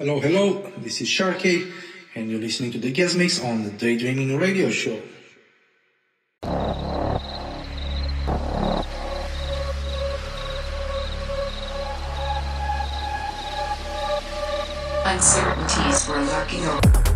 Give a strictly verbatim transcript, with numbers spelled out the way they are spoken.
Hello, hello, this is Shar-K, and you're listening to the guest mix on the Dreaming Radioshow. Uncertainties were lurking over.